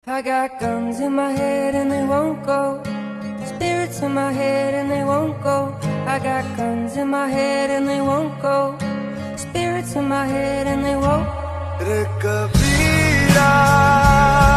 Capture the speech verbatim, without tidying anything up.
I got guns in my head and they won't go. Spirits in my head and they won't go. I got guns in my head and they won't go. Spirits in my head and they won't. रे कबीरा